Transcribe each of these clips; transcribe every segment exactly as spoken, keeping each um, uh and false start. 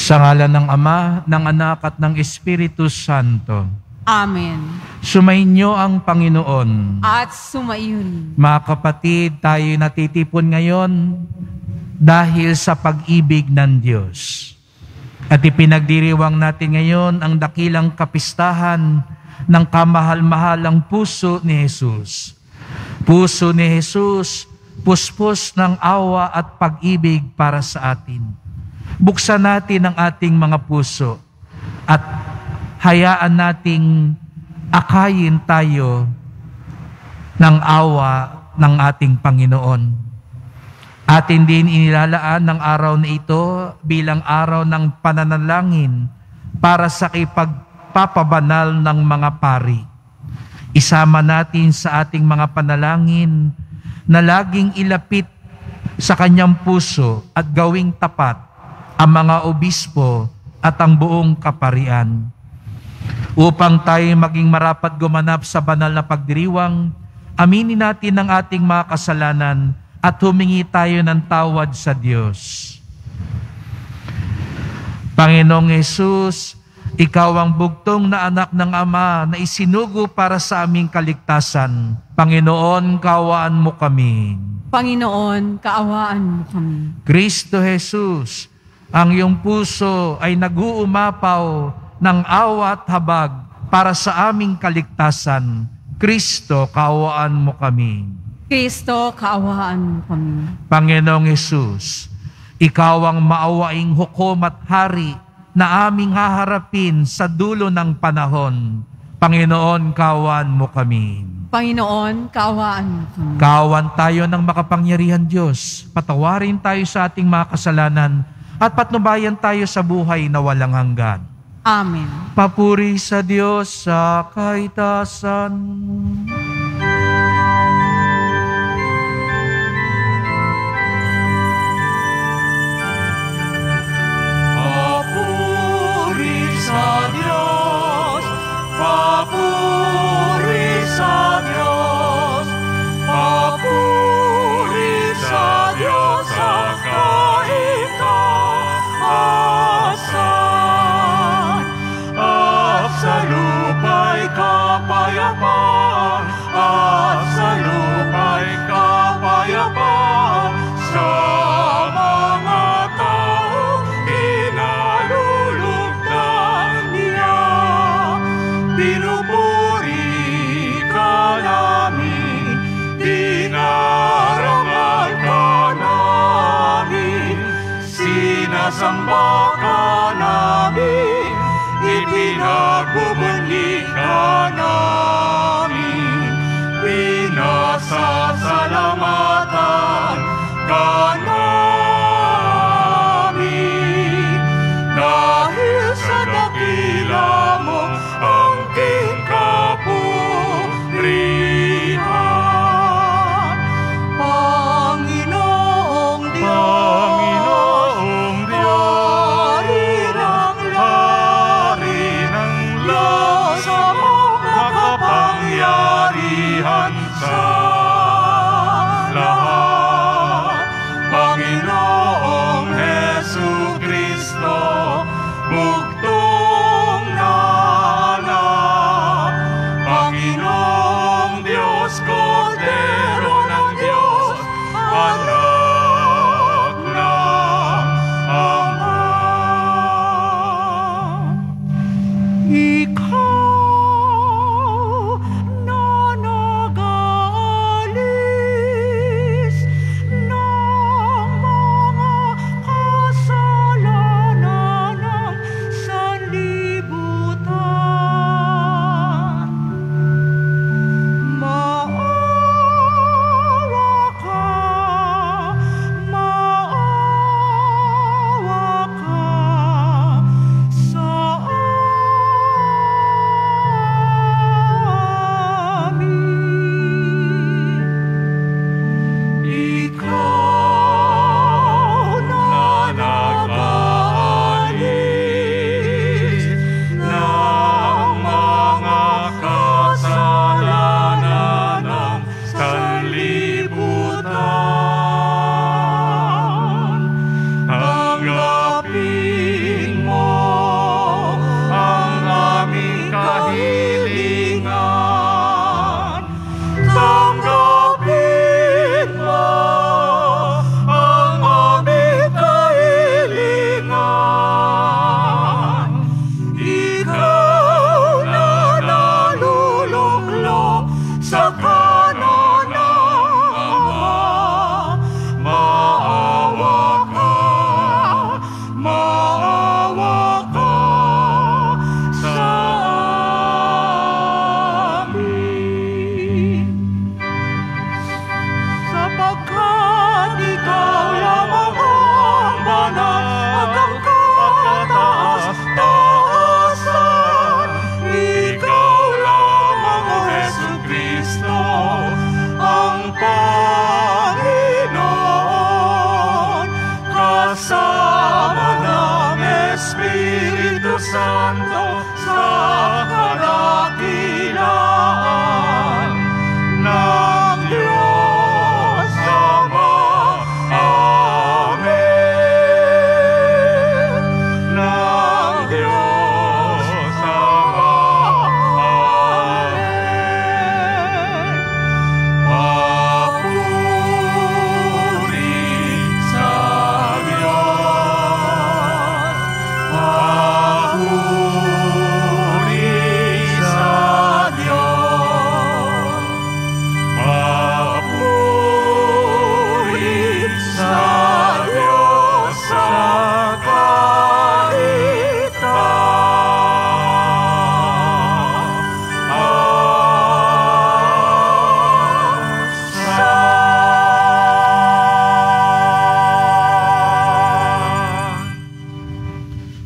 Sa ngalan ng Ama, ng Anak at ng Espiritu Santo. Amen. Sumainyo ang Panginoon. At sumayon. Mga kapatid, tayo natitipon ngayon dahil sa pag-ibig ng Diyos. At ipinagdiriwang natin ngayon ang dakilang kapistahan ng kamahal-mahalang puso ni Jesus. Puso ni Jesus, puspos ng awa at pag-ibig para sa atin. Buksan natin ang ating mga puso at hayaan nating akayin tayo ng awa ng ating Panginoon. Atin din inilalaan ng araw na ito bilang araw ng pananalangin para sa ipagpapabanal ng mga pari. Isama natin sa ating mga panalangin na laging ilapit sa kanyang puso at gawing tapat ang mga obispo at ang buong kaparian. Upang tayo maging marapat gumanap sa banal na pagdiriwang, aminin natin ang ating mga kasalanan at humingi tayo ng tawad sa Diyos. Panginoong Hesus, Ikaw ang bugtong na anak ng Ama na isinugo para sa aming kaligtasan. Panginoon, kaawaan mo kami. Panginoon, kaawaan mo kami. Kristo Jesus, ang iyong puso ay nag-uumapaw ng awa at habag para sa aming kaligtasan. Kristo, kaawaan mo kami. Kristo, kaawaan mo kami. Panginoong Hesus, Ikaw ang maawaing hukom at hari na aming haharapin sa dulo ng panahon. Panginoon, kaawaan mo kami. Panginoon, kaawaan mo kami. Kaawan tayo ng makapangyarihan Diyos. Patawarin tayo sa ating mga kasalanan at patnubayan tayo sa buhay na walang hanggan. Amen. Papuri sa Diyos sa kaitasan. Papuri sa Diyos, papuri sa Diyos, papuri sa Diyos sa kaitaasan. At sa lupa'y kapayapaan, at sa lupa'y kapayapaan sa mga taong inalulugdan niya. Pinupuri ka namin, dinarangal ka namin, sinasamba ka namin, ipinagbubunyi ka namin, pinasasalamatan ka namin. Dahil sa dakila mo ang kingkapurihan, Panginoong Diyos, Panginoong Diyos, Hari ng Hari ng langit.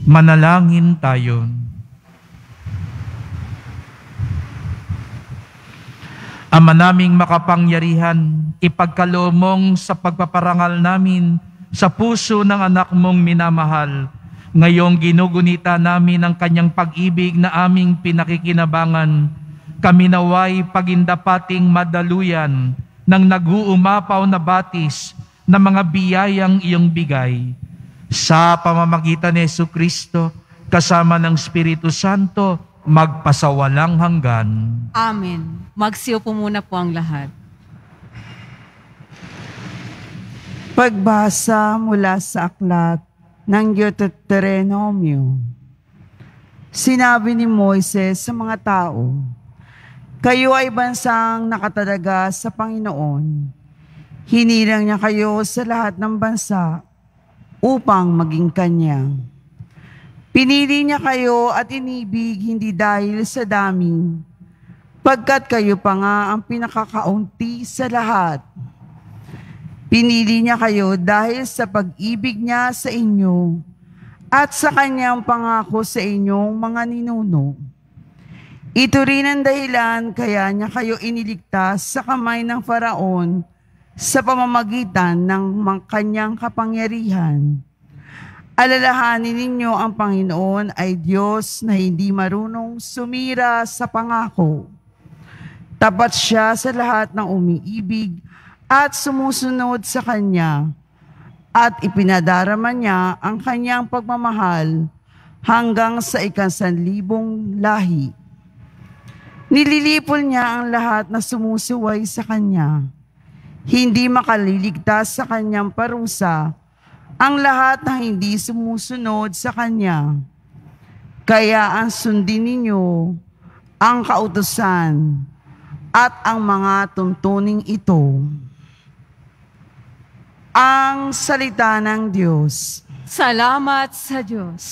Manalangin tayo. Ama naming makapangyarihan, ipagkalomong sa pagpaparangal namin sa puso ng anak mong minamahal. Ngayong ginugunita namin ang kanyang pag-ibig na aming pinakikinabangan, kami naway pagindapating madaluyan ng nag-uumapaw na batis na mga biyayang iyong bigay. Sa pamamagitan ni Jesucristo, kasama ng Espiritu Santo, magpasawalang hanggan. Amen. Magsiyo po muna po ang lahat. Pagbasa mula sa aklat ng Deuteronomio. Sinabi ni Moises sa mga tao, kayo ay bansang nakatalaga sa Panginoon. Hinirang niya kayo sa lahat ng bansa upang maging kanya. Pinili niya kayo at inibig hindi dahil sa dami, pagkat kayo pa nga ang pinakakaunti sa lahat. Pinili niya kayo dahil sa pag-ibig niya sa inyo at sa kanyang pangako sa inyong mga ninuno. Ito rin ang dahilan kaya niya kayo iniligtas sa kamay ng Faraon sa pamamagitan ng kanyang kapangyarihan. Alalahanin ninyo ang Panginoon ay Diyos na hindi marunong sumira sa pangako. Tapat siya sa lahat ng umiibig at sumusunod sa Kanya, at ipinadarama niya ang Kanyang pagmamahal hanggang sa ikasanlibong lahi. Nililipol niya ang lahat na sumusuway sa Kanya. Hindi makaliligtas sa Kanyang parusa ang lahat na hindi sumusunod sa Kanya. Kaya ang sundin ninyo ang kautusan at ang mga tuntuning ito. Ang salita ng Diyos. Salamat sa Diyos.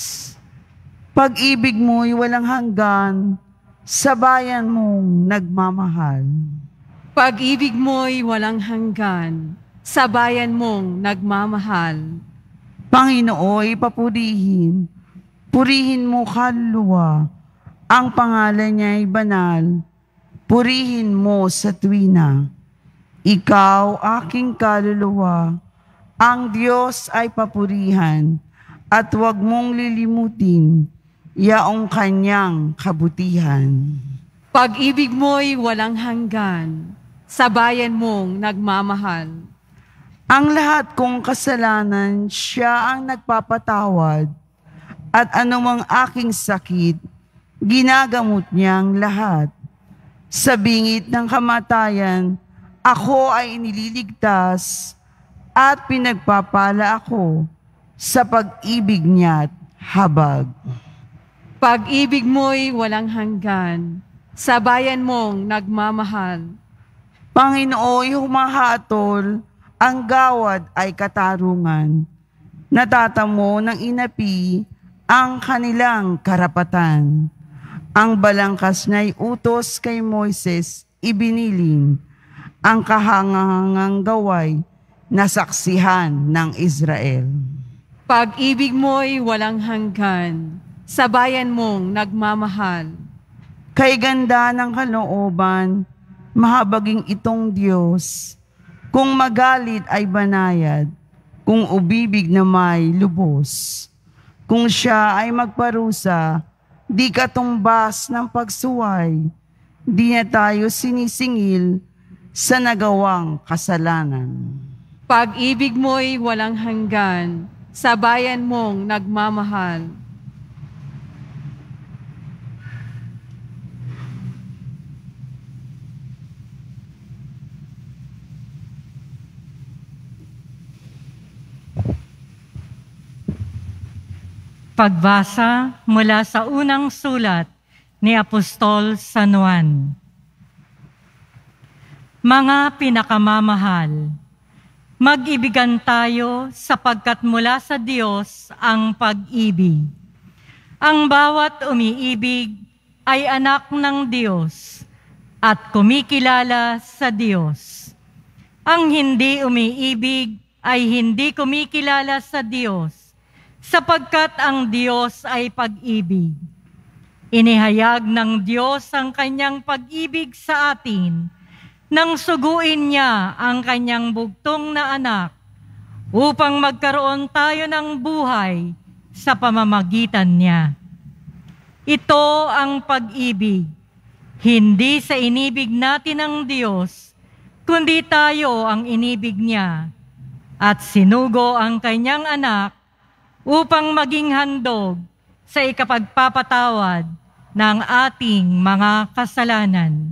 Pag-ibig mo'y walang hanggan sa bayan mong nagmamahal. Pag-ibig mo'y walang hanggan sa bayan mong nagmamahal. Panginooy, papurihin, purihin mo kaluluwa, ang pangalan niya'y banal, purihin mo sa tuwina. Ikaw, aking kaluluwa, ang Diyos ay papurihan, at huwag mong lilimutin yaong kanyang kabutihan. Pag-ibig mo'y walang hanggan sa bayan mong nagmamahal. Ang lahat kong kasalanan, siya ang nagpapatawad, at anumang aking sakit, ginagamot niyang lahat. Sa bingit ng kamatayan, ako ay inililigtas, at pinagpapala ako sa pag-ibig niya't habag. Pag-ibig mo'y walang hanggan sa bayan mong nagmamahal. Panginooy, humahatol, ang gawad ay katarungan. Natatamo ng inapi ang kanilang karapatan. Ang balangkas niya'y utos kay Moises, ibiniling ang kahangahangang gaway na saksihan ng Israel. Pag-ibig mo'y walang hanggan sa bayan mong nagmamahal. Kay ganda ng kalooban, mahabaging itong Diyos. Kung magalit ay banayad, kung ubibig na may lubos. Kung siya ay magparusa, di katumbas ng pagsuway, di na tayo sinisingil sa nagawang kasalanan. Pag-ibig mo'y walang hanggan sa bayan mong nagmamahal. Pagbasa mula sa unang sulat ni Apostol San Juan. Mga pinakamamahal, mag-ibigan tayo sapagkat mula sa Diyos ang pag-ibig. Ang bawat umiibig ay anak ng Diyos at kumikilala sa Diyos. Ang hindi umiibig ay hindi kumikilala sa Diyos sapagkat ang Diyos ay pag-ibig. Inihayag ng Diyos ang kanyang pag-ibig sa atin nang suguin niya ang kanyang bugtong na anak upang magkaroon tayo ng buhay sa pamamagitan niya. Ito ang pag-ibig, hindi sa inibig natin ng Diyos, kundi tayo ang inibig niya at sinugo ang kanyang anak upang maging handog sa ikapagpapatawad ng ating mga kasalanan.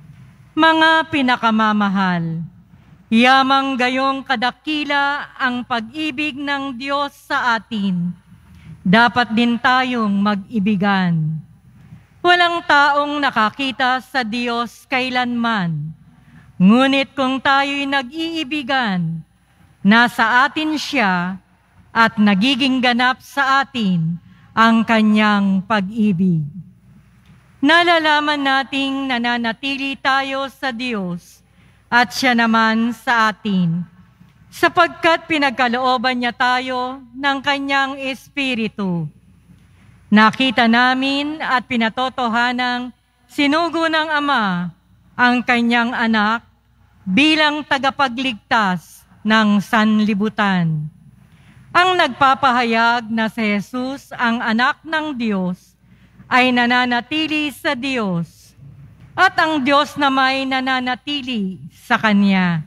Mga pinakamamahal, yamang gayong kadakila ang pag-ibig ng Diyos sa atin, dapat din tayong mag-ibigan. Walang taong nakakita sa Diyos kailanman, ngunit kung tayo'y nag-iibigan, nasa atin siya at nagiging ganap sa atin ang kanyang pag-ibig. Nalalaman nating nananatili tayo sa Diyos at siya naman sa atin, sapagkat pinagkalooban niya tayo ng kanyang Espiritu. Nakita namin at pinatotohanang sinugo ng Ama ang kanyang anak bilang tagapagligtas ng sanlibutan. Ang nagpapahayag na si Jesus, ang anak ng Diyos, ay nananatili sa Diyos, at ang Diyos na may nananatili sa Kanya.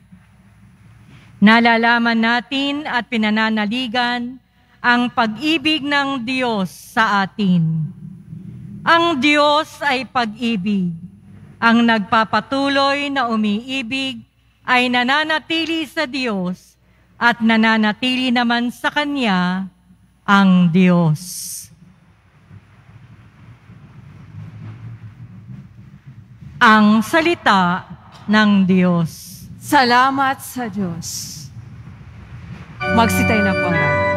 Nalalaman natin at pinananaligan ang pag-ibig ng Diyos sa atin. Ang Diyos ay pag-ibig. Ang nagpapatuloy na umiibig ay nananatili sa Diyos, at nananatili naman sa Kanya ang Diyos. Ang salita ng Diyos. Salamat sa Diyos. Magsitay na po.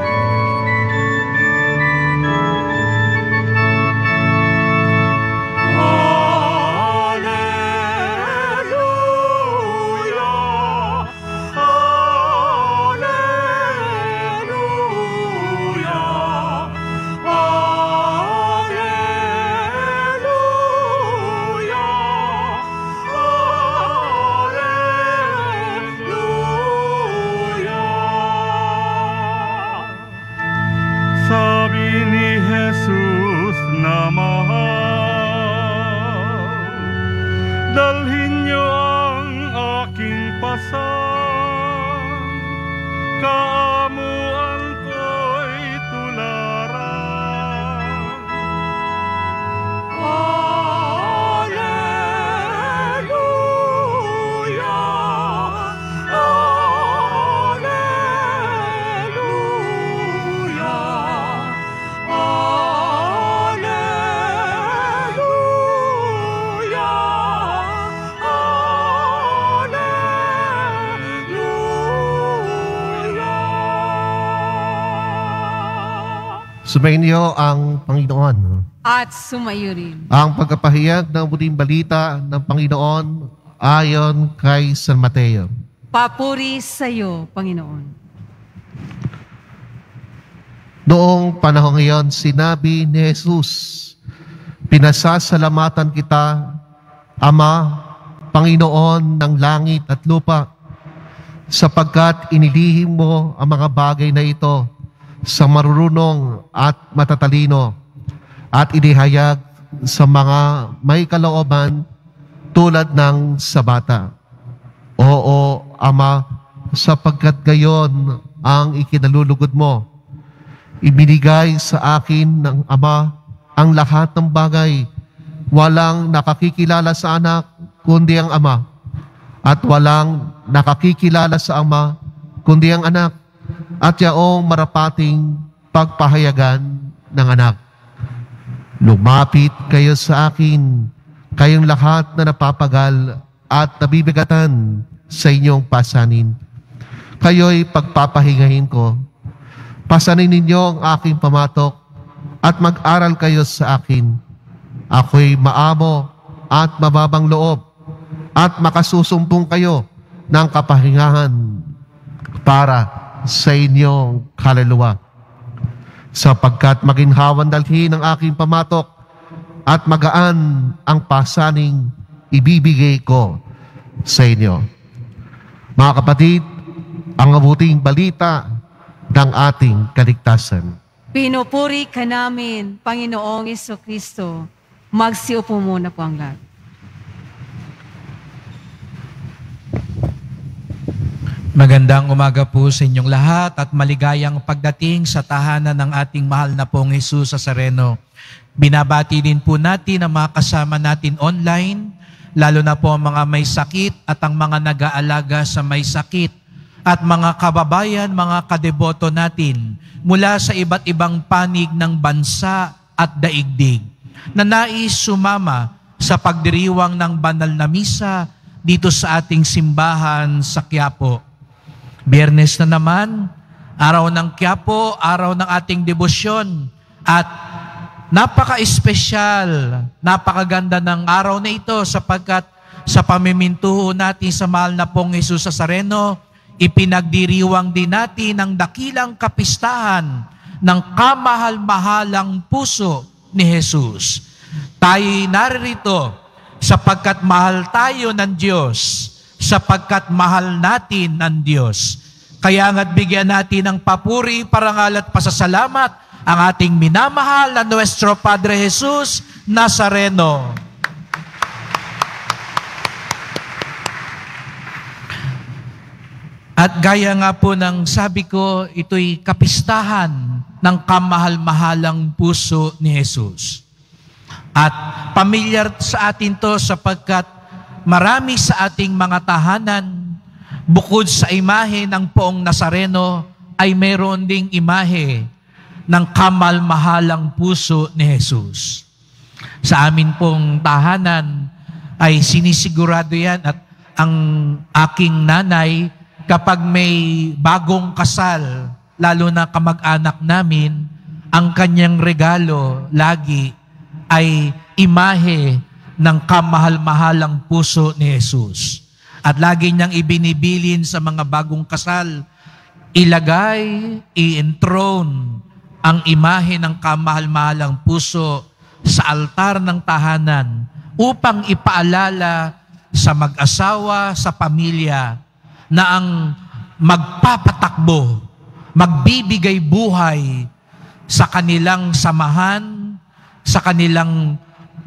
Dalhin niyo ang aking pasan, kaamuan ko'y tularan. Alleluia, Alleluia, Sumayin niyo ang Panginoon. At sumayo rin. Ang pagkapahayag ng buting balita ng Panginoon ayon kay San Mateo. Papuri sa iyo, Panginoon. Noong panahon ngayon, sinabi ni Jesus, "Pinasasalamatan kita, Ama, Panginoon ng langit at lupa, sapagkat inilihim mo ang mga bagay na ito sa marurunong at matatalino at inihayag sa mga may kalooban tulad ng sa bata. Oo, Ama, sapagkat gayon ang ikinalulugod mo. Ibinigay sa akin ng Ama ang lahat ng bagay. Walang nakakikilala sa anak kundi ang Ama, at walang nakakikilala sa Ama kundi ang anak, at yaong marapating pagpahayagan ng anak. Lumapit kayo sa akin, kayong lahat na napapagal at nabibigatan sa inyong pasanin. Kayo'y pagpapahingahin ko. Pasanin ninyo ang aking pamatok at mag-aral kayo sa akin. Ako'y maamo at mababang loob, at makasusumpong kayo ng kapahingahan para sa inyong kaluluwa. sapagkat maginhawan dalhin ang aking pamatok at magaan ang pasaning ibibigay ko sa inyo. Mga kapatid, ang mabuting balita ng ating kaligtasan. Pinupuri ka namin, Panginoong Jesucristo. Magsiupo muna po ang lahat. Magandang umaga po sa inyong lahat at maligayang pagdating sa tahanan ng ating mahal na pong Jesus sa Nazareno. Binabati din po natin ang mga kasama natin online, lalo na po ang mga may sakit at ang mga nag-aalaga sa may sakit at mga kababayan, mga kadeboto natin mula sa iba't ibang panig ng bansa at daigdig na nais sumama sa pagdiriwang ng banal na misa dito sa ating simbahan sa Quiapo. Biyernes na naman, araw ng Quiapo, araw ng ating debosyon at napaka-espesyal, napakaganda ng araw na ito sapagkat sa pamimintuho natin sa mahal na pong Jesus sa Nazareno, ipinagdiriwang din natin ang dakilang kapistahan ng kamahal-mahalang puso ni Jesus. Tayo'y naririto sapagkat mahal tayo ng Diyos, sapagkat mahal natin ang Diyos. Kaya nga't bigyan natin ng papuri, parangal at pasasalamat ang ating minamahal na Nuestro Padre Jesus Nazareno. At gaya nga po ng sabi ko, ito'y kapistahan ng kamahal-mahalang puso ni Jesus. At pamilyar sa atin to sapagkat marami sa ating mga tahanan, bukod sa imahe ng poong Nazareno, ay mayroon ding imahe ng kamal-mahalang puso ni Jesus. Sa amin pong tahanan ay sinisigurado yan at ang aking nanay, kapag may bagong kasal, lalo na kamag-anak namin, ang kanyang regalo lagi ay imahe ng kamahal-mahalang puso ni Jesus. At lagi niyang ibinibilin sa mga bagong kasal, ilagay, i-enthrone ang imahe ng kamahal-mahalang puso sa altar ng tahanan upang ipaalala sa mag-asawa, sa pamilya, na ang magpapatakbo, magbibigay buhay sa kanilang samahan, sa kanilang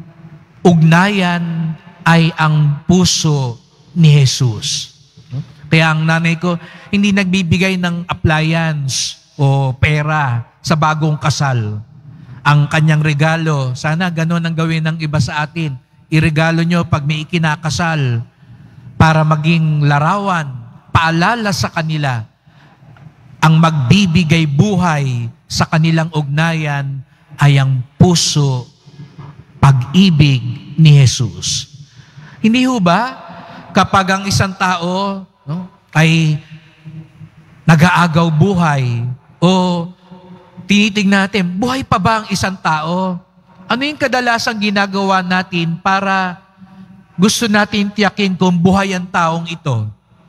ugnayan ay ang puso ni Jesus. Kaya ang nanay ko, hindi nagbibigay ng appliance o pera sa bagong kasal. Ang kanyang regalo, sana ganun ang gawin ng iba sa atin. Iregalo nyo pag may ikinakasal para maging larawan, paalala sa kanila, ang magbibigay buhay sa kanilang ugnayan ay ang puso, pag-ibig ni Jesus. Hindi ho ba kapag ang isang tao no, ay nag-aagaw buhay o tinitingnan natin, buhay pa ba ang isang tao? Ano yung kadalasang ginagawa natin para gusto natin tiyakin kung buhay ang taong ito?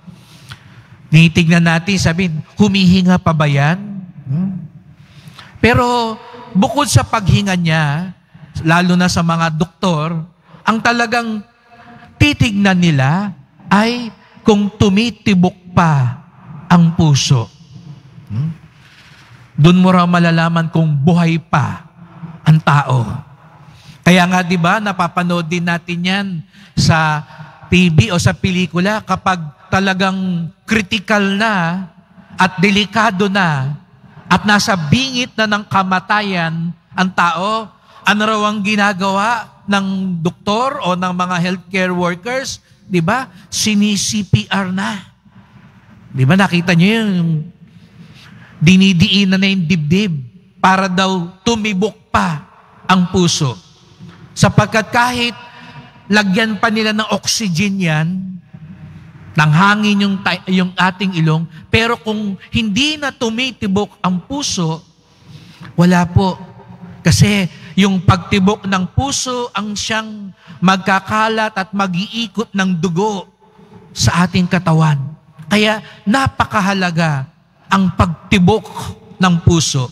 Tinitingnan natin, sabihin, humihinga pa ba yan? Hmm? Pero bukod sa paghinga niya, lalo na sa mga doktor, ang talagang titignan nila ay kung tumitibok pa ang puso. Hmm? Doon mo raw malalaman kung buhay pa ang tao. Kaya nga, di ba, napapanood din natin yan sa T V o sa pelikula kapag talagang critical na at delikado na at nasa bingit na ng kamatayan ang tao, ano raw ang ginagawa ng doktor o ng mga healthcare workers? Di ba? Sini-C P R na. Di ba? Nakita niyo yung dinidiin na na yung dibdib para daw tumibok pa ang puso. Sapagkat kahit lagyan pa nila ng oxygen yan, ng hangin yung, yung ating ilong, pero kung hindi na tumitibok ang puso, wala po. Kasi yung pagtibok ng puso ang siyang magkakalat at mag-iikot ng dugo sa ating katawan. Kaya napakahalaga ang pagtibok ng puso.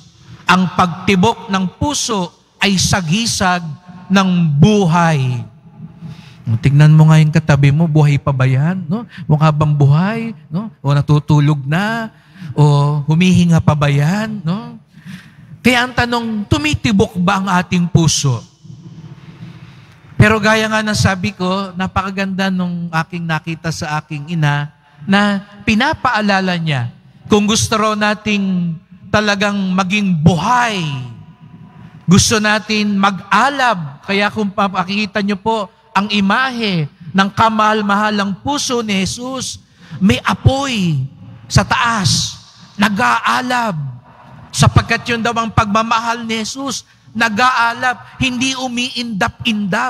Ang pagtibok ng puso ay sagisag ng buhay. Tingnan mo nga yung katabi mo, buhay pa ba yan? No? Mukha bang buhay? No? O natutulog na? O humihinga pa ba yan? No? Kaya ang tanong, tumitibok ba ang ating puso? Pero gaya nga ng sabi ko, napakaganda nung aking nakita sa aking ina, na pinapaalala niya, kung gusto raw nating talagang maging buhay, gusto natin mag-alab, kaya kung papakita niyo po ang imahe ng kamahal-mahalang puso ni Jesus, may apoy sa taas, nag-aalab. Sapagkat yun daw ang pagmamahal ni Jesus, nag-aalab, hindi umiindap-indap.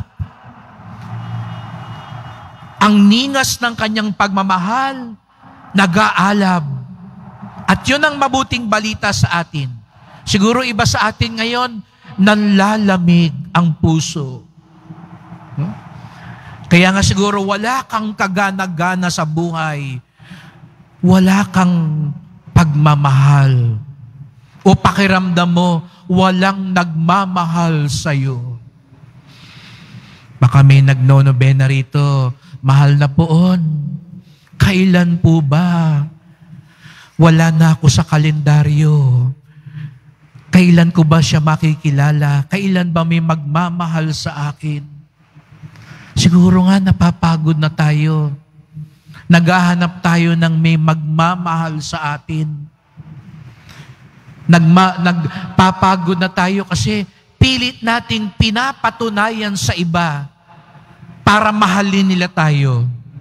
Ang ningas ng kanyang pagmamahal, nag-aalab. At yun ang mabuting balita sa atin. Siguro iba sa atin ngayon, nanlalamig ang puso. Hmm? Kaya nga siguro wala kang kagana-gana sa buhay. Wala kang pagmamahal. O pakiramdam mo, walang nagmamahal sa'yo. Baka may nagno-nobena rito, mahal na poon, kailan po ba? Wala na ako sa kalendaryo. Kailan ko ba siya makikilala? Kailan ba may magmamahal sa akin? Siguro nga napapagod na tayo. Naghahanap tayo ng may magmamahal sa atin. Nagma, nagpapagod na tayo kasi pilit nating pinapatunayan sa iba para mahalin nila tayo.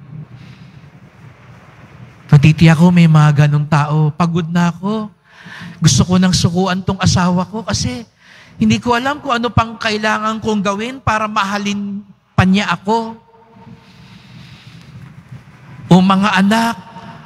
Natitiyak ko may mga ganong tao. Pagod na ako. Gusto ko nang sukuan tong asawa ko kasi hindi ko alam kung ano pang kailangan kong gawin para mahalin pa niya ako. O mga anak,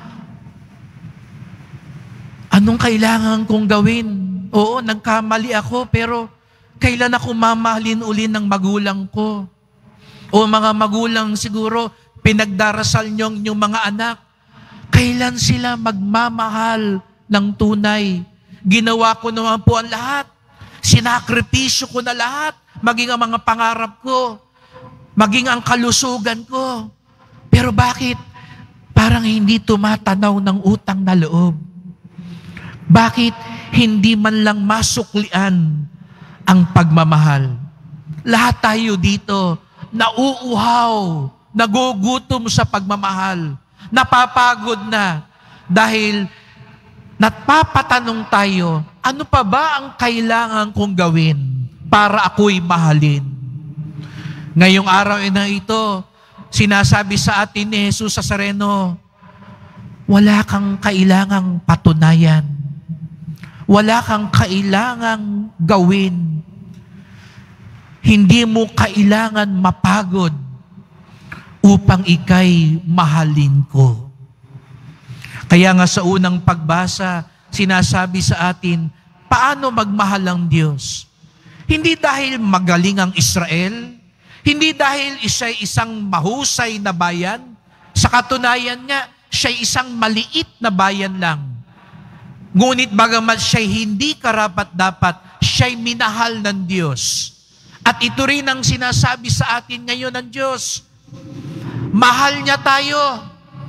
anong kailangan kong gawin? Oo, nagkamali ako, pero kailan ako mamahalin uli ng magulang ko? O mga magulang siguro, pinagdarasal niyo yung mga anak, kailan sila magmamahal ng tunay? Ginawa ko naman po ang lahat. Sinakripisyo ko na lahat. Maging ang mga pangarap ko. Maging ang kalusugan ko. Pero bakit? Parang hindi tumatanaw ng utang na loob. Bakit hindi man lang masuklian ang pagmamahal? Lahat tayo dito nauuhaw, nagugutom sa pagmamahal, napapagod na dahil napapatanong tayo, ano pa ba ang kailangan kong gawin para ako'y mahalin? Ngayong araw na ito, sinasabi sa atin ni Jesus Nazareno, wala kang kailangang patunayan. Wala kang kailangang gawin. Hindi mo kailangan mapagod upang ikay mahalin ko. Kaya nga sa unang pagbasa, sinasabi sa atin, paano magmahal ang Diyos? Hindi dahil magaling ang Israel, hindi dahil siya'y isang mahusay na bayan, sa katunayan nga, siya'y isang maliit na bayan lang. Ngunit bagamat siya'y hindi karapat-dapat, siya'y minahal ng Diyos. At ito rin ang sinasabi sa atin ngayon ng Diyos. Mahal niya tayo.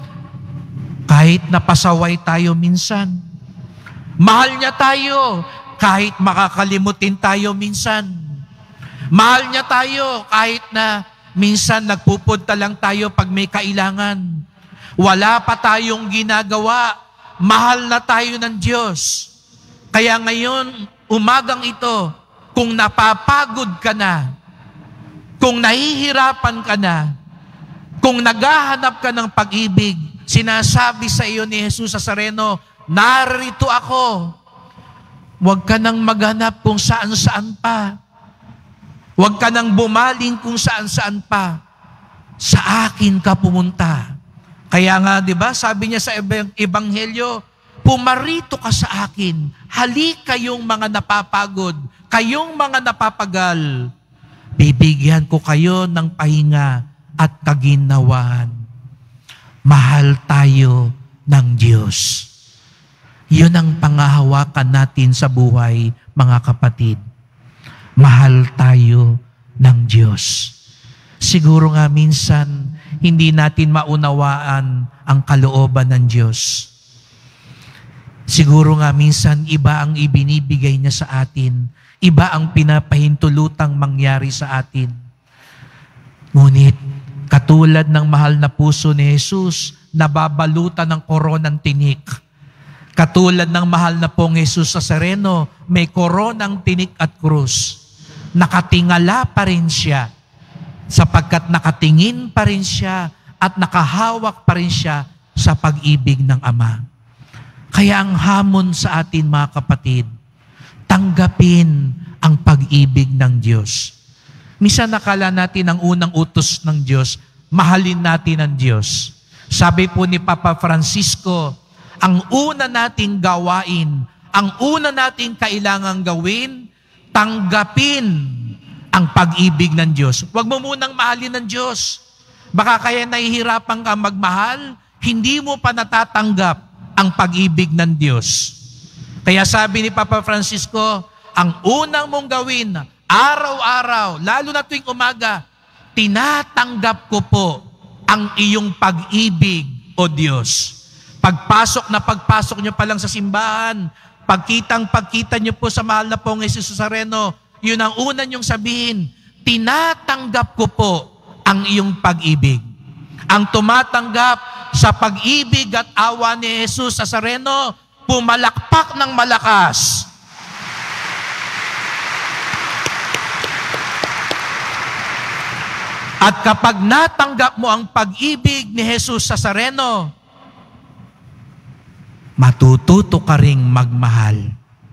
Kahit napasaway tayo minsan. Mahal niya tayo kahit makakalimutin tayo minsan. Mahal niya tayo kahit na minsan nagpupunta lang tayo pag may kailangan. Wala pa tayong ginagawa. Mahal na tayo ng Diyos. Kaya ngayon, umagang ito, kung napapagod ka na, kung nahihirapan ka na, kung naghahanap ka ng pag-ibig, sinasabi sa iyo ni Jesus Nazareno, narito ako. Huwag ka nang maghanap kung saan-saan pa. Huwag ka nang bumaling kung saan-saan pa. Sa akin ka pumunta. Kaya nga, di ba, sabi niya sa Ebanghelyo, pumarito ka sa akin. Halik kayong mga napapagod, kayong mga napapagal. Bibigyan ko kayo ng pahinga at kaginawaan. Mahal tayo ng Diyos. Yun ang pangahawakan natin sa buhay, mga kapatid. Mahal tayo ng Diyos. Siguro nga minsan, hindi natin maunawaan ang kalooban ng Diyos. Siguro nga minsan, iba ang ibinibigay niya sa atin. Iba ang pinapahintulutang mangyari sa atin. Ngunit, katulad ng mahal na puso ni Jesus, nababalutan ng koronang tinik. Katulad ng mahal na pong Jesus Nazareno, may koronang tinik at krus. Nakatingala pa rin siya, sapagkat nakatingin pa rin siya at nakahawak pa rin siya sa pag-ibig ng Ama. Kaya ang hamon sa atin, mga kapatid, tanggapin ang pag-ibig ng Diyos. Minsan nakala natin ang unang utos ng Diyos, mahalin natin ang Diyos. Sabi po ni Papa Francisco, ang una nating gawain, ang una nating kailangang gawin, tanggapin ang pag-ibig ng Diyos. Huwag mo munang mahalin ng Diyos. Baka kaya nahihirapan ka magmahal, hindi mo pa natatanggap ang pag-ibig ng Diyos. Kaya sabi ni Papa Francisco, ang unang mong gawin, araw-araw, lalo na tuwing umaga, tinatanggap ko po ang iyong pag-ibig, O Diyos. Pagpasok na pagpasok nyo pa lang sa simbahan, pagkitang pagkita nyo po sa mahal na pong Jesus Nazareno, yun ang una nyong sabihin, tinatanggap ko po ang iyong pag-ibig. Ang tumatanggap sa pag-ibig at awa ni Jesus Nazareno, pumalakpak ng malakas. At kapag natanggap mo ang pag-ibig ni Jesus Nazareno, matututo ka ring magmahal.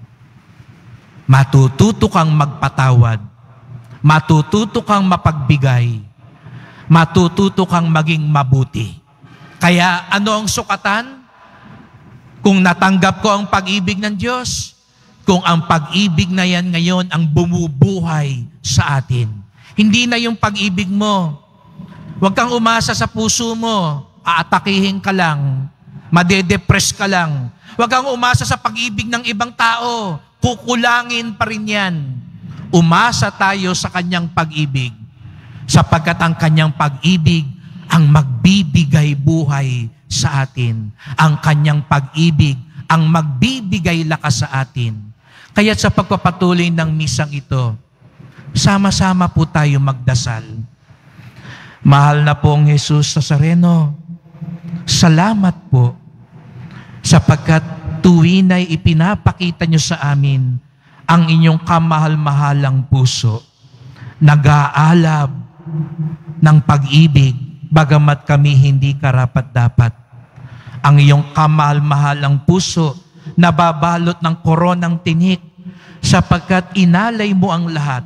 Matututo kang magpatawad. Matututo kang mapagbigay. Matututo kang maging mabuti. Kaya ano ang sukatan? Kung natanggap ko ang pag-ibig ng Diyos, kung ang pag-ibig na yan ngayon ang bumubuhay sa atin. Hindi na yung pag-ibig mo. Huwag kang umasa sa puso mo. Aatakihin ka lang. Madedepress ka lang. Huwag kang umasa sa pag-ibig ng ibang tao. Kukulangin pa rin yan. Umasa tayo sa kanyang pag-ibig. Sapagkat ang kanyang pag-ibig ang magbibigay buhay sa atin. Ang kanyang pag-ibig ang magbibigay lakas sa atin. Kaya sa pagpapatuloy ng misang ito, sama-sama po tayo magdasal. Mahal na pong Jesus Nazareno, salamat po sapagkat tuwin ay ipinapakita nyo sa amin ang inyong kamahal-mahalang puso. Nag-aalab ng pag-ibig bagamat kami hindi karapat-dapat. Ang iyong kamahal-mahalang puso nababalot ng koronang tinik sapagkat inalay mo ang lahat.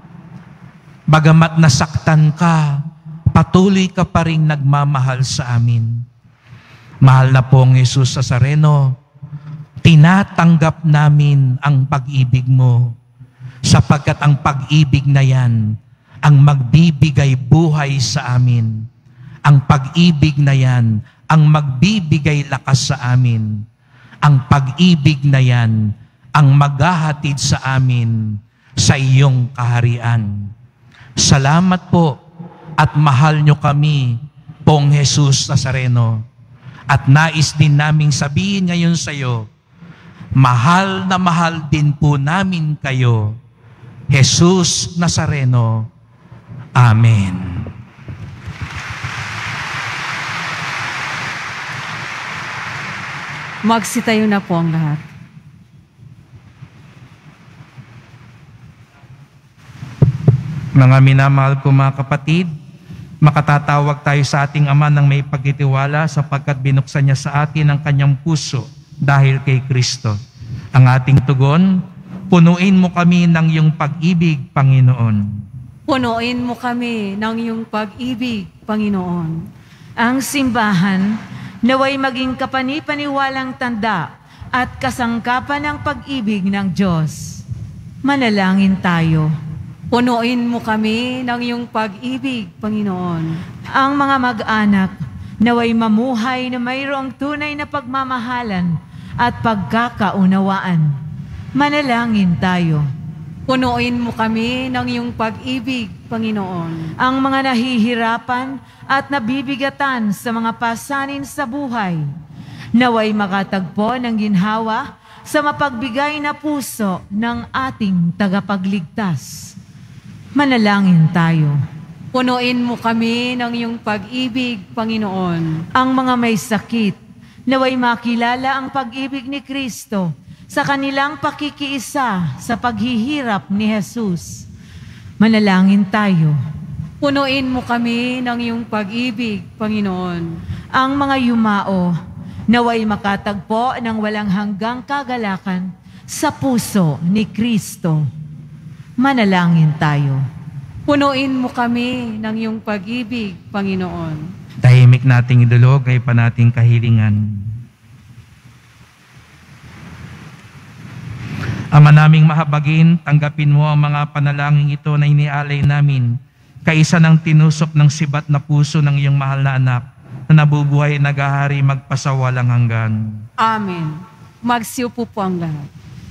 Bagamat nasaktan ka, patuloy ka pa rin nagmamahal sa amin. Mahal na pong Jesus Nazareno, tinatanggap namin ang pag-ibig mo sapagkat ang pag-ibig na yan ang magbibigay buhay sa amin. Ang pag-ibig na yan ang magbibigay lakas sa amin. Ang pag-ibig na yan ang maghahatid sa amin sa iyong kaharian. Salamat po at mahal nyo kami, pong Jesus Nazareno. At nais din naming sabihin ngayon sa iyo, mahal na mahal din po namin kayo, Jesus Nazareno. Amen. Magsitayo na po ang lahat. Mga minamahal ko mga kapatid, makatatawag tayo sa ating Ama ng may pagtitiwala sapagkat binuksan niya sa atin ang kanyang puso dahil kay Kristo. Ang ating tugon, punuin mo kami ng iyong pag-ibig, Panginoon. Punuin mo kami ng iyong pag-ibig, Panginoon. Ang simbahan, naway maging kapani-paniwalang tanda at kasangkapan ng pag-ibig ng Diyos. Manalangin tayo. Punuin mo kami ng iyong pag-ibig, Panginoon. Ang mga mag-anak, naway mamuhay na mayroong tunay na pagmamahalan at pagkakaunawaan. Manalangin tayo. Punuin mo kami ng iyong pag-ibig, Panginoon. Ang mga nahihirapan at nabibigatan sa mga pasanin sa buhay, naway makatagpo ng ginhawa sa mapagbigay na puso ng ating tagapagligtas. Manalangin tayo. Punuin mo kami ng iyong pag-ibig, Panginoon. Ang mga may sakit, naway makilala ang pag-ibig ni Kristo sa kanilang pakikiisa sa paghihirap ni Jesus. Manalangin tayo. Punuin mo kami ng iyong pag-ibig, Panginoon. Ang mga yumao, naway makatagpo ng walang hanggang kagalakan sa puso ni Kristo. Manalangin tayo. Punuin mo kami ng iyong pag-ibig, Panginoon. Tahimik nating idulog ay panating kahilingan. Ama naming mahabagin, tanggapin mo ang mga panalangin ito na inialay namin, kaisa ng tinusok ng sibat na puso ng iyong mahal na anak, na nabubuhay at naghahari magpasawalang hanggan. Amen. Magsiupo po ang lahat.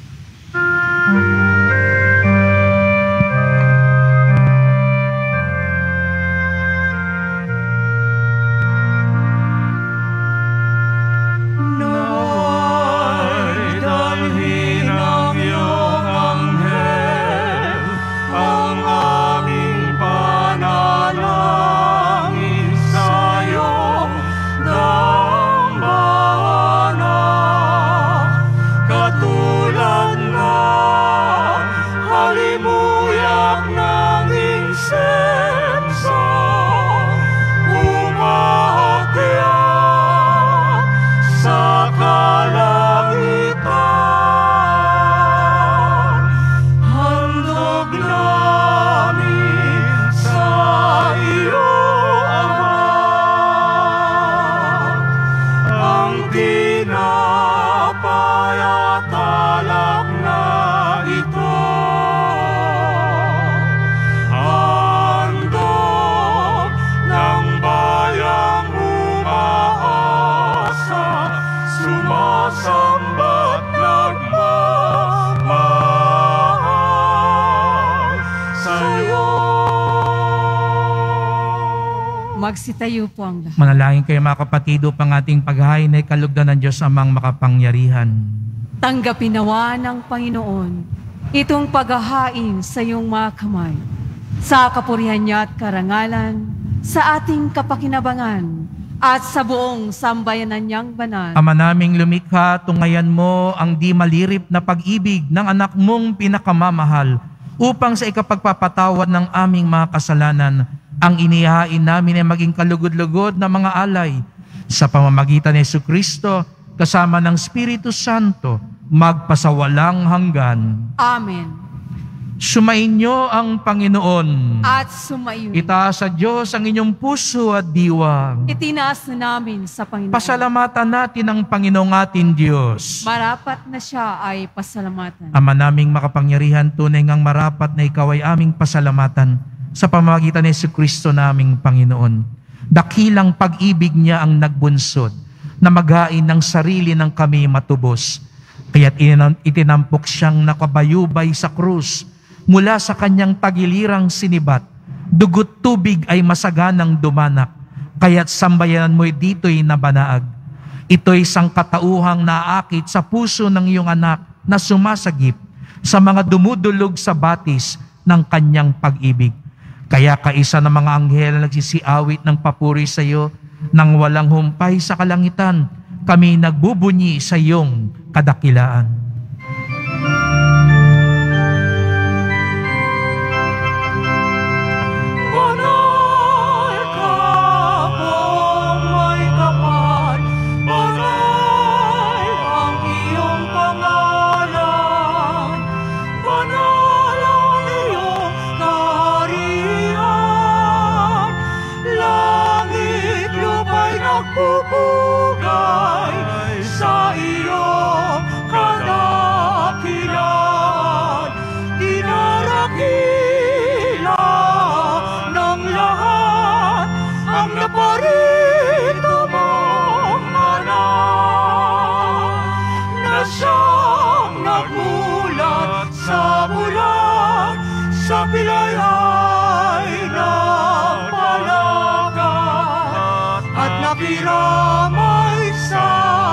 Magsitayo po ang lahat. Manalangin kayo mga kapatid upang ating paghahain ay kalugdan ng Diyos amang makapangyarihan. Tanggapin nawa ng Panginoon itong paghahain sa iyong mga kamay, sa kapurihan niya at karangalan, sa ating kapakinabangan, at sa buong sambayanan niyang banal. Ama naming lumikha, tungayan mo ang di malirip na pag-ibig ng anak mong pinakamamahal upang sa ikapagpapatawad ng aming mga kasalanan, ang inihain namin ay maging kalugod-lugod na mga alay sa pamamagitan ni Jesucristo kasama ng Espiritu Santo magpasawalang hanggan. Amen. Sumainyo ang Panginoon. At sumayo. Itaas sa Diyos ang inyong puso at diwa. Itinaas na namin sa Panginoon. Pasalamatan natin ang Panginoong ating Diyos. Marapat na siya ay pasalamatan. Ama naming makapangyarihan, tunay ngang marapat na ikaw ay aming pasalamatan sa pamamagitan ni Jesucristo naming Panginoon. Dakilang pag-ibig niya ang nagbunsod na maghain ng sarili ng kami matubos. Kaya't itinampok siyang nakabayubay sa krus mula sa kanyang tagilirang sinibat. Dugot tubig ay masaganang dumanak, kaya't sambayanan mo'y dito'y nabanaag. Ito'y sangkatauhang naakit sa puso ng iyong anak na sumasagip sa mga dumudulog sa batis ng kanyang pag-ibig. Kaya kaisa ng mga anghel na nagsisiawit ng papuri sa iyo, nang walang humpay sa kalangitan, kami nagbubunyi sa iyong kadakilaan. Banal ka pong may kapal, banal ang iyong pangalan, banal ang iyong kaharian, langit lupa'y nagpupugay sa iyong kanan. sa pilay ay napalagat at nakiramay sa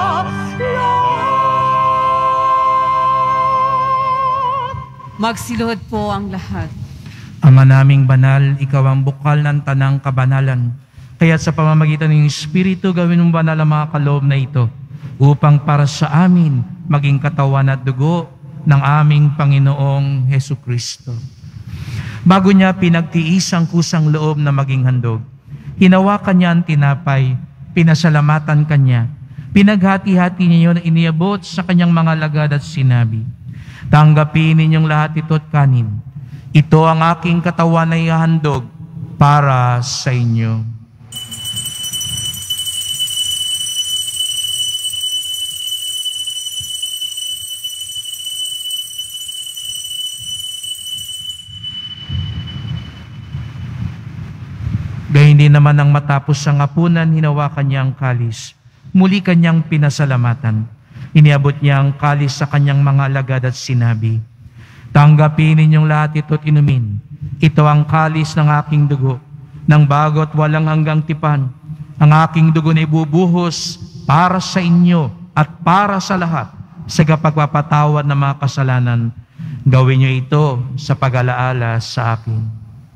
lahat. Magsilod po ang lahat. Ama naming banal, ikaw ang bukal ng tanang kabanalan. Kaya sa pamamagitan ng Espiritu, gawin mo banal ang mga kaloob na ito upang para sa amin maging katawan at dugo ng aming Panginoong Hesu Kristo. Bago niya pinagtiis ang kusang loob na maging handog, hinawakan niya ang tinapay, pinasalamatan kanya, pinaghati-hati niya yun, iniabot sa kanyang mga lagad at sinabi, "Tanggapin ninyong lahat ito at kanin. Ito ang aking katawan na ihahandog para sa inyo." Gayun din naman ang matapos ang hapunan, hinawakan niya ang kalis. Muli kanyang pinasalamatan. Iniabot niya ang kalis sa kanyang mga alagad at sinabi, "Tanggapin ninyong lahat ito at inumin. Ito ang kalis ng aking dugo, ng bago at walang hanggang tipan. Ang aking dugo na ibubuhos para sa inyo at para sa lahat sa kapagpapatawad ng mga kasalanan. Gawin niyo ito sa pag-alaala sa akin."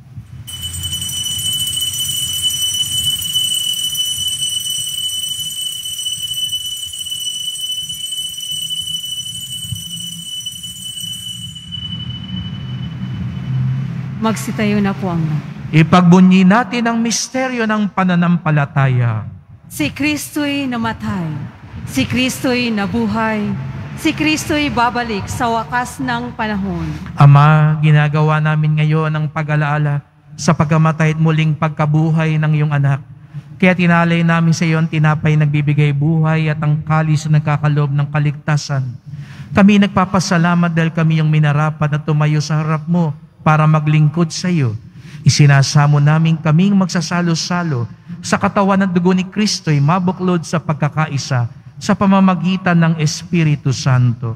Magsitayo na po ang lahat. Ipagbunyi natin ang misteryo ng pananampalataya. Si Kristo'y namatay. Si Kristo'y nabuhay. Si Kristo'y babalik sa wakas ng panahon. Ama, ginagawa namin ngayon ang pag-alaala sa pagkamatay at muling pagkabuhay ng iyong anak. Kaya tinalay namin sa iyo ang tinapay nagbibigay buhay at ang kalis na nagkakaloob ng kaligtasan. Kami nagpapasalamat dahil kami yung minarapat na tumayo sa harap mo para maglingkod sa iyo. Isinasamo namin kaming magsasalo-salo sa katawan at dugo ni Kristo'y mabuklod sa pagkakaisa sa pamamagitan ng Espiritu Santo.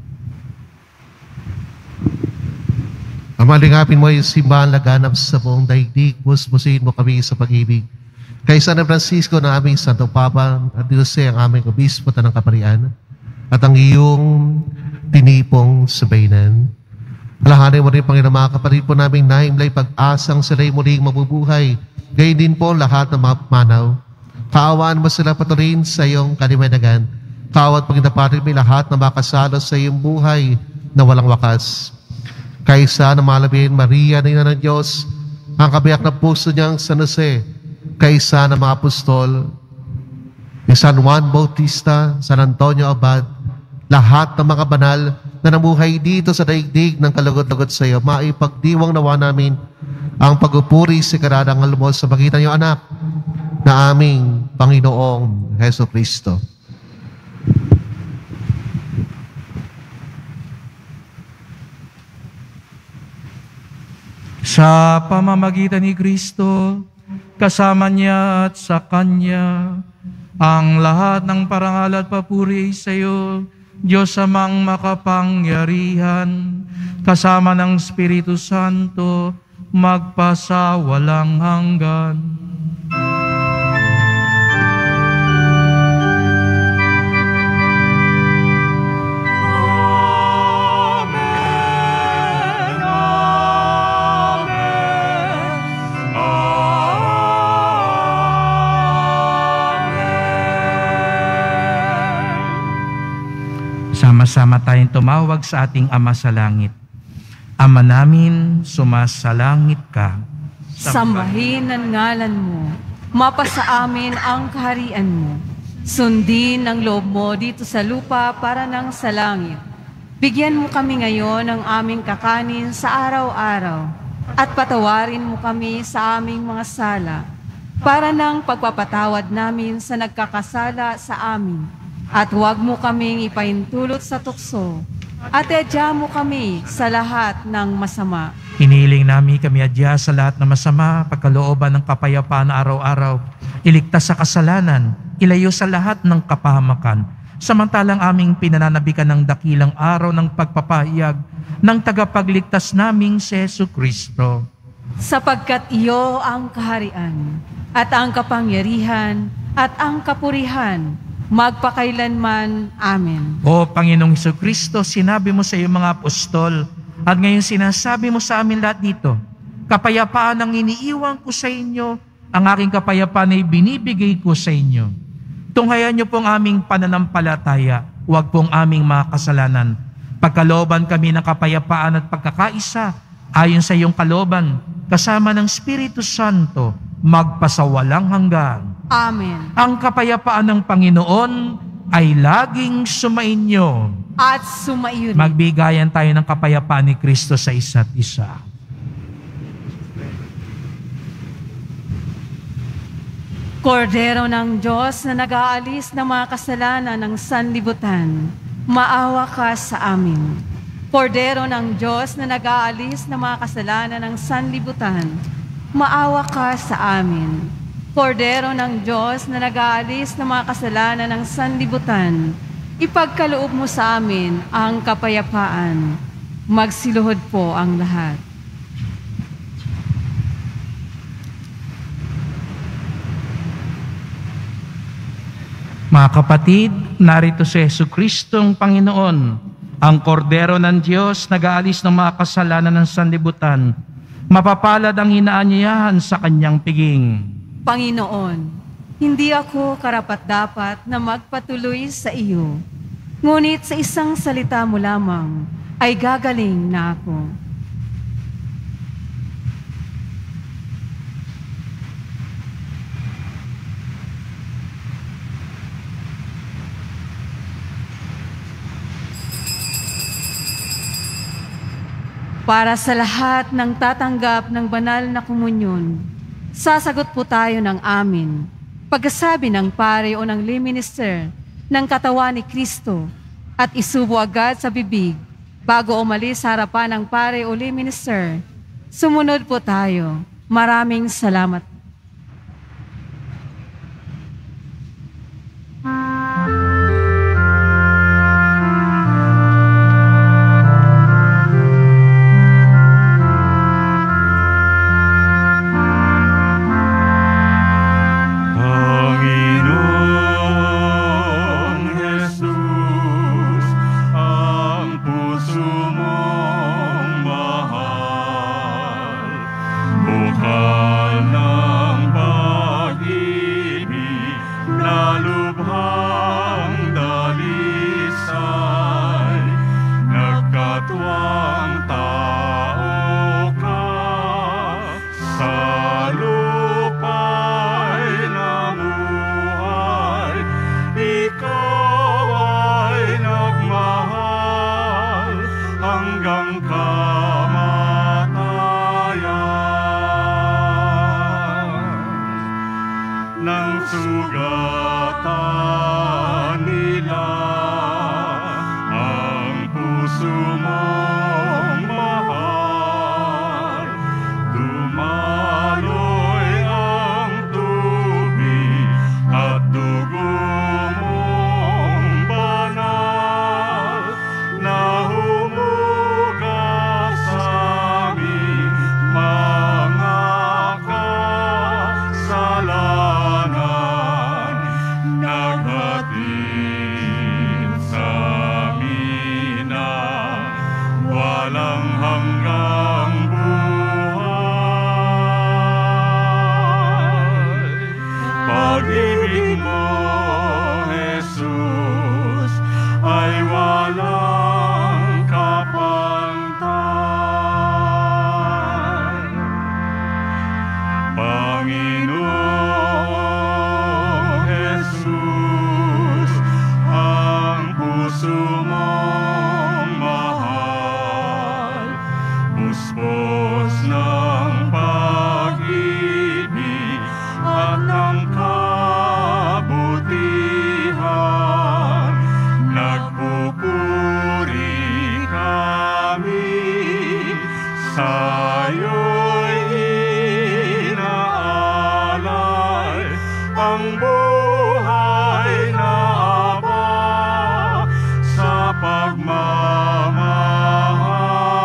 Ama, lingapin mo yung simbahan laganap sa buong daigdig. Puspusin mo kami sa pag-ibig. Kay San Francisco na aming Santo Papa at Jose ang aming Obispo ng Kaparian at ang iyong tinipong sabaynan. Alahanin mo rin, Panginoon, mga kapatid po naming nahimlay pag-asang sila'y muling mabubuhay. Gayun din po lahat ng mga manaw. Kaawaan mo sila patuloy sa iyong kaliwanagan. Kaawat pagkinapatin mo lahat na makasalo sa iyong buhay na walang wakas. Kaysa na malabin Maria, Ina ng Diyos, ang kabiyak na puso niyang San Jose, kaysa ng mga apostol, ni San Juan Bautista, San Antonio Abad, lahat ng mga banal na namuhay dito sa daigdig ng kalugod-lugod sa iyo, maipagdiwang nawa namin ang pagpupuri sa karadang almos sa pagitan niyo, anak, na aming Panginoong Heso Kristo. Sa pamamagitan ni Kristo, kasama niya at sa Kanya, ang lahat ng parangal at papuri sa iyo, Diyos amang makapangyarihan, kasama ng Espiritu Santo, magpasa walang hanggan. Sama-sama tayong tumawag sa ating Ama sa Langit. Ama namin, sumasalangit ka. Sambahin ang ngalan mo. Mapasa amin ang kaharian mo. Sundin ang loob mo dito sa lupa para nang sa langit. Bigyan mo kami ngayon ng aming kakanin sa araw-araw. At patawarin mo kami sa aming mga sala para nang pagpapatawad namin sa nagkakasala sa amin. At huwag mo kaming ipaintulot sa tukso. At edya mo kami sa lahat ng masama. Hiniling namin kami adya sa lahat ng masama, pagkalooban ng kapayapaan na araw-araw. Iligtas sa kasalanan, ilayo sa lahat ng kapahamakan. Samantalang aming pinananabikan ng dakilang araw ng pagpapahayag ng tagapagligtas naming si Jesu Kristo. Sapagkat iyo ang kaharian, at ang kapangyarihan, at ang kapurihan, magpakailanman. Amen. O Panginoong Hesus Kristo, sinabi mo sa iyong mga apostol, at ngayon sinasabi mo sa amin lahat dito, kapayapaan ang iniiwan ko sa inyo, ang aking kapayapaan ay binibigay ko sa inyo. Tunghayan niyo pong aming pananampalataya, huwag pong aming mga kasalanan. Pagkalooban kami ng kapayapaan at pagkakaisa, ayon sa iyong kalooban, kasama ng Espiritu Santo, magpasawalang hanggan. Amen. Ang kapayapaan ng Panginoon ay laging sumainyo. At sumaiyo rin. Magbigayan tayo ng kapayapaan ni Kristo sa isa't isa. Kordero ng Diyos na nag-aalis ng mga kasalanan ng sanlibutan, maawa ka sa amin. Kordero ng Diyos na nag-aalis ng mga kasalanan ng sanlibutan, maawa ka sa amin. Kordero ng Diyos na nag-aalis ng mga kasalanan ng sanlibutan, ipagkaloob mo sa amin ang kapayapaan. Magsiluhod po ang lahat. Mga kapatid, narito si Jesu Kristong Panginoon, ang kordero ng Diyos, nag-aalis ng mga kasalanan ng sanlibutan. Mapapalad ang inaanyayahan sa kanyang piging. Panginoon, hindi ako karapat-dapat na magpatuloy sa iyo, ngunit sa isang salita mo lamang ay gagaling na ako. Para sa lahat ng tatanggap ng banal na komunyon, sasagot po tayo ng amin. Pagkasabi ng pare o ng lay minister ng katawan ni Kristo at isubo agad sa bibig bago umalis sa harapan ng pare o lay minister. Sumunod po tayo. Maraming salamat. Pagmamahal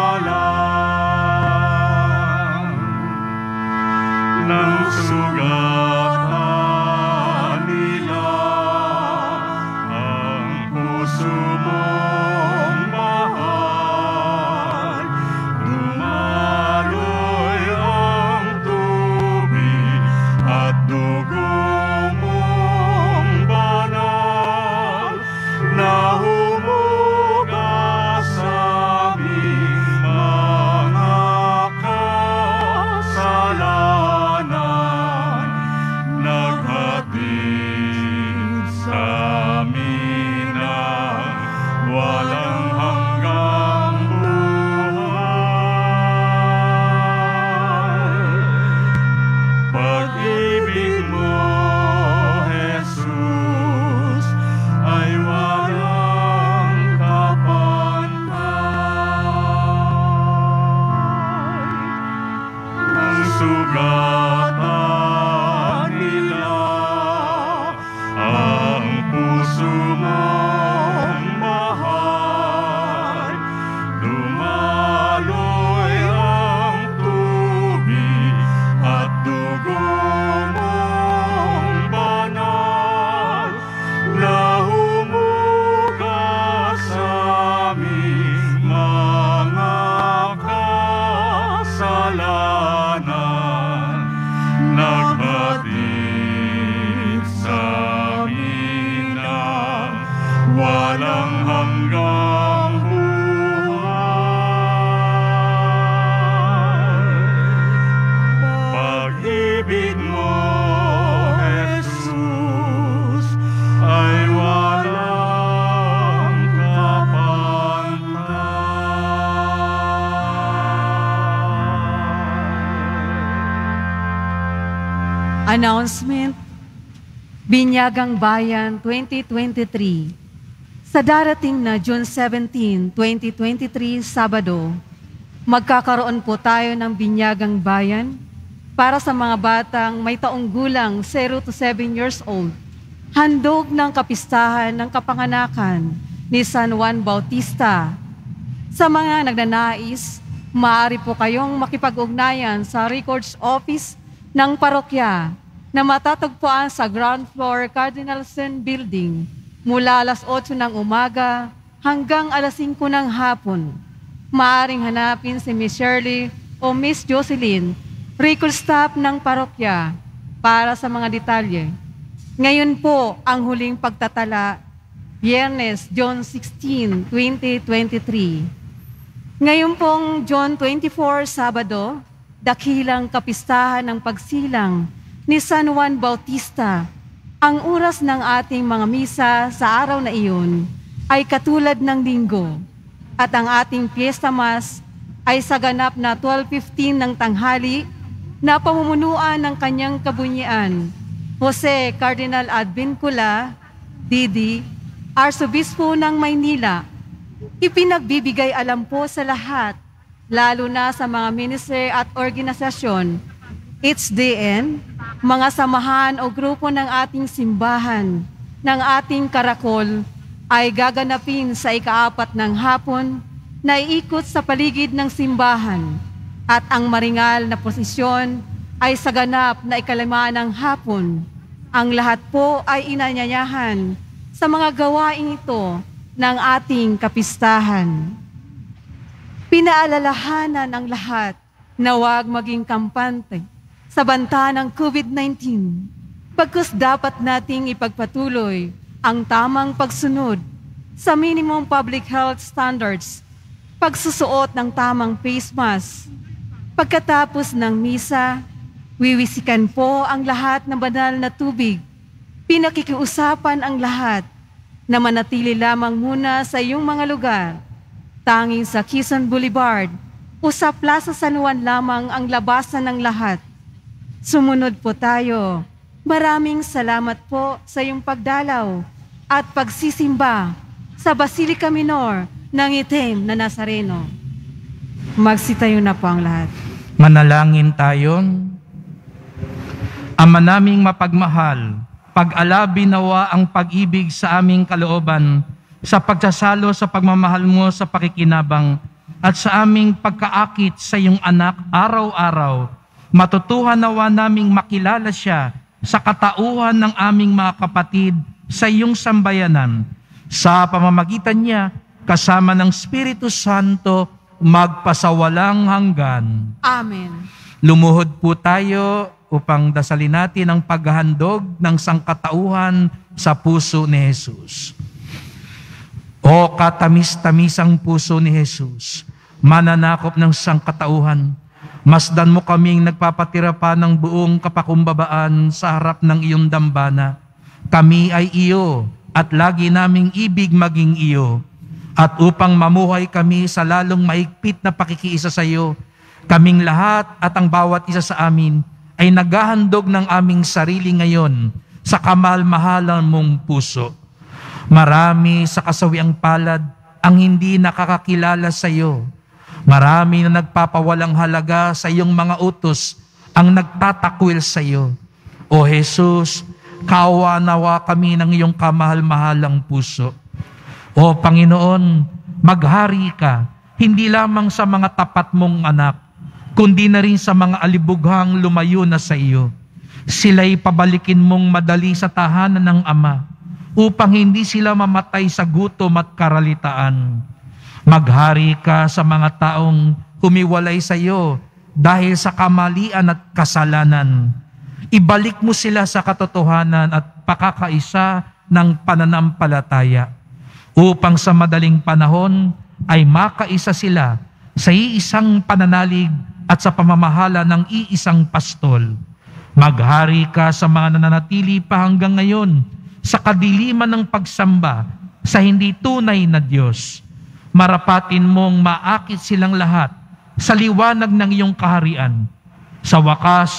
Announcement, Binyagang Bayan twenty twenty-three. Sa darating na June seventeenth, twenty twenty-three, Sabado, magkakaroon po tayo ng Binyagang Bayan para sa mga batang may taong gulang zero to seven years old. Handog ng kapistahan ng kapanganakan ni San Juan Bautista. Sa mga nagnanais, maaari po kayong makipag-ugnayan sa Records Office ng parokya na matatagpuan sa ground floor Cardinal Sin Building mula alas otso ng umaga hanggang alas singko ng hapon. Maaring hanapin si Miss Shirley o Miss Jocelyn, record staff ng parokya, para sa mga detalye. Ngayon po ang huling pagtatala, Biyernes, June sixteenth, twenty twenty-three. Ngayon pong June twenty-fourth, Sabado, dakilang kapistahan ng pagsilang ni San Juan Bautista. Ang oras ng ating mga misa sa araw na iyon ay katulad ng linggo at ang ating Fiesta Mass ay sa ganap na twelve fifteen ng tanghali na pamumunuan ng kanyang kabunyian, Jose Cardinal Advincula, D D, Arsobispo ng Maynila. Ipinagbibigay alam po sa lahat, lalo na sa mga ministry at organisasyon, H D N, mga samahan o grupo ng ating simbahan, ng ating karakol, ay gaganapin sa ikaapat ng hapon na iikot sa paligid ng simbahan at ang maringal na posisyon ay sa ganap na ikalima ng hapon. Ang lahat po ay inanyayahan sa mga gawain ito ng ating kapistahan. Pinaalalahanan ang lahat na huwag maging kampante sa banta ng COVID nineteen, pagkus dapat nating ipagpatuloy ang tamang pagsunod sa minimum public health standards, pagsusuot ng tamang face mask. Pagkatapos ng misa, wiwisikan po ang lahat ng banal na tubig. Pinakikiusapan ang lahat na manatili lamang muna sa iyong mga lugar. Tanging sa Quezon Boulevard o sa Plaza San Juan lamang ang labasan ng lahat. Sumunod po tayo. Maraming salamat po sa iyong pagdalaw at pagsisimba sa Basilica Minor ng Itim na Nazareno. Magsitayo na po ang lahat. Manalangin tayo. Ama naming mapagmahal, pag-alabi nawa ang pag-ibig sa aming kalooban sa pagsasalo sa pagmamahal mo sa pakikinabang at sa aming pagkaakit sa iyong anak araw-araw. Matutuhan nawa naming makilala siya sa katauhan ng aming mga kapatid sa iyong sambayanan. Sa pamamagitan niya, kasama ng Espiritu Santo, magpasawalang hanggan. Amen. Lumuhod po tayo upang dasalin natin ang paghahandog ng sangkatauhan sa puso ni Jesus. O katamis-tamisang puso ni Jesus, mananakop ng sangkatauhan, masdan mo kaming nagpapatira pa ng buong kapakumbabaan sa harap ng iyong dambana. Kami ay iyo at lagi naming ibig maging iyo. At upang mamuhay kami sa lalong maigpit na pakikiisa sa iyo, kaming lahat at ang bawat isa sa amin ay naghahandog ng aming sarili ngayon sa kamahal-mahalan mong puso. Marami sa kasawiang palad ang hindi nakakakilala sa iyo. Marami na nagpapawalang halaga sa iyong mga utos ang nagtatakwil sa iyo. O Jesus, kaawa nawa kami ng iyong kamahal-mahalang puso. O Panginoon, maghari ka, hindi lamang sa mga tapat mong anak, kundi na rin sa mga alibughang lumayo na sa iyo. Sila'y pabalikin mong madali sa tahanan ng Ama, upang hindi sila mamatay sa gutom at karalitaan. Maghari ka sa mga taong humiwalay sa iyo dahil sa kamalian at kasalanan. Ibalik mo sila sa katotohanan at pakakaisa ng pananampalataya, upang sa madaling panahon ay makaisa sila sa iisang pananalig at sa pamamahala ng iisang pastol. Maghari ka sa mga nananatili pa hanggang ngayon sa kadiliman ng pagsamba sa hindi tunay na Diyos. Marapatin mong maakit silang lahat sa liwanag ng iyong kaharian. Sa wakas,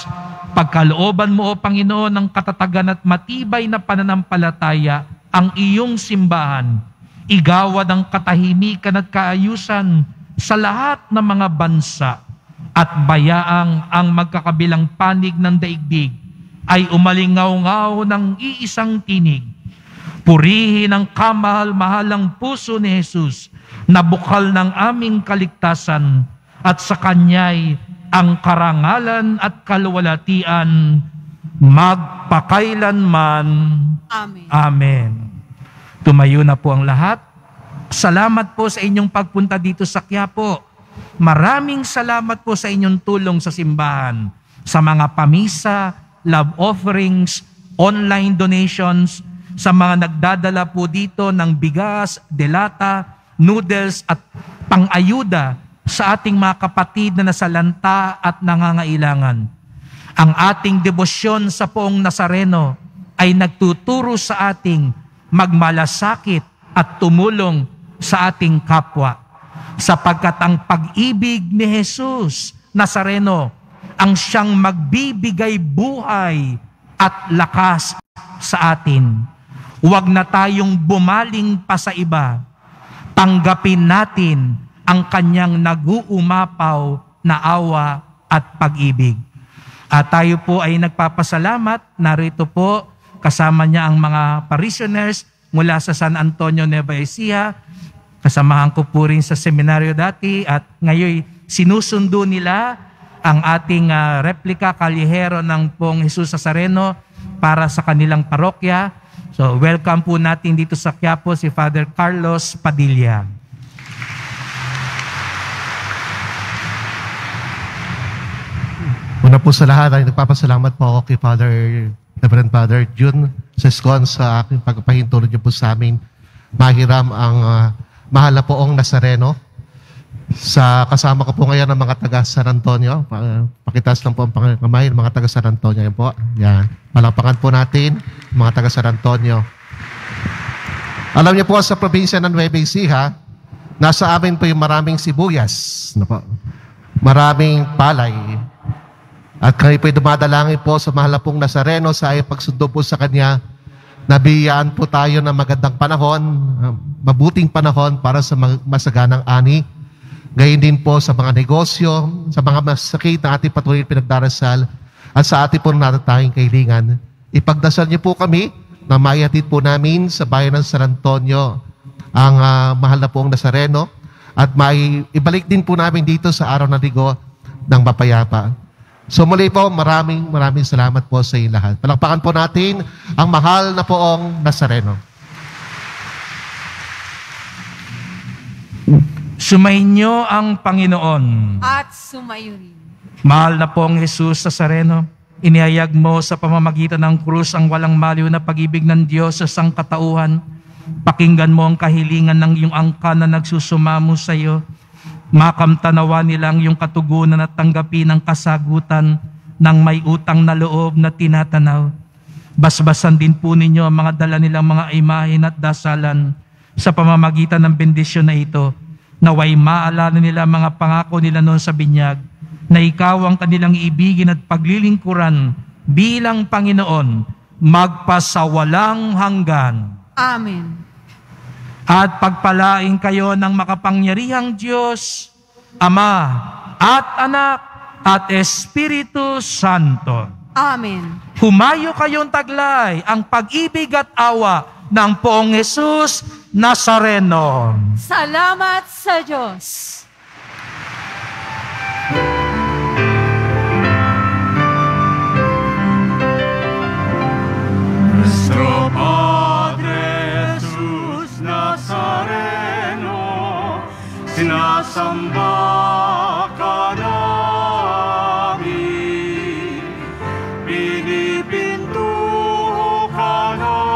Pagkalooban mo, O Panginoon, ng katatagan at matibay na pananampalataya ang iyong simbahan. Igawa ng katahimikan at kaayusan sa lahat ng mga bansa at bayaang ang magkakabilang panig ng daigdig ay umalingaw-ngaw ng iisang tinig. Purihin ang kamahal-mahalang puso ni Jesus na bukal ng aming kaligtasan at sa Kanya'y ang karangalan at kaluwalhatian magpakailanman. Amen. Amen. Tumayo na po ang lahat. Salamat po sa inyong pagpunta dito sa Quiapo. Maraming salamat po sa inyong tulong sa simbahan, sa mga pamisa, love offerings, online donations, sa mga nagdadala po dito ng bigas, delata, noodles at pang-ayuda sa ating mga kapatid na nasalanta at nangangailangan. Ang ating debosyon sa Poong Nazareno ay nagtuturo sa ating magmalasakit at tumulong sa ating kapwa. Sapagkat ang pag-ibig ni Jesus Nazareno ang siyang magbibigay buhay at lakas sa atin. Huwag na tayong bumaling pa sa iba. Tanggapin natin ang kanyang nag-uumapaw na awa at pag-ibig. At tayo po ay nagpapasalamat. Narito po kasama niya ang mga parishioners mula sa San Antonio, Nueva Ecija. Kasamahan ko po rin sa seminaryo dati at ngayon sinusundo nila ang ating uh, replika kalihero ng Poong Jesus Nazareno para sa kanilang parokya. So welcome po natin dito sa Quiapo si Father Carlos Padilla. Una po sa lahat ay nagpapasalamat po ako kay Father, Reverend Father Jun Sescon sa aking pagpahintulot niyo po sa amin mahiram ang uh, mahal na Poong Nazareno. Sa kasama ko po ngayon ang mga taga San Antonio. Pakitas lang po ang pangamay ng mga taga San Antonio. Yan po. Yan. Palakpakan po natin mga taga San Antonio. Alam niyo po sa probinsya ng Nueva Ecija, nasa amin po yung maraming sibuyas. Ano po? Maraming palay. At kami po dumadalangin po sa mahal na Poong Nazareno sa ay pagsundo po sa Kanya. Nabiyaan po tayo ng magandang panahon, mabuting panahon para sa masaganang ani. Gayon din po sa mga negosyo, sa mga masakit na ating patuloy pinagdarasal at sa ating po natatanging kailangan. Ipagdasal niyo po kami na maihatid po namin sa bayan ng San Antonio ang uh, mahal na Poong Nazareno at mai ibalik din po namin dito sa araw na Linggo ng mapayapa. So muli po, maraming maraming salamat po sa inyo lahat. Palakpakan po natin ang mahal na Poong Nazareno. Sumainyo ang Panginoon. At sumayo rin. Mahal na Poong Jesus Nazareno, inihayag mo sa pamamagitan ng krus ang walang maliw na pag-ibig ng Diyos sa sangkatauhan. Pakinggan mo ang kahilingan ng iyong angkan na nagsusumamo sa iyo. Makamtanawa nilang iyong katugunan at tanggapin ang kasagutan ng may utang na loob na tinatanaw. Basbasan din po ninyo ang mga dala nilang mga imahen at dasalan sa pamamagitan ng bendisyon na ito. Naway maalala nila mga pangako nila noon sa binyag na ikaw ang kanilang ibigin at paglilingkuran bilang Panginoon magpasawalang hanggan. Amen. At pagpalain kayo ng makapangyarihang Diyos, Ama at Anak at Espiritu Santo. Amen. Humayo kayong taglay ang pag-ibig at awa ng Poong Jesus Nazareno. Salamat sa Diyos. Nuestro Padre Jesus Nazareno, sinasamba ka namin, pinipinto ka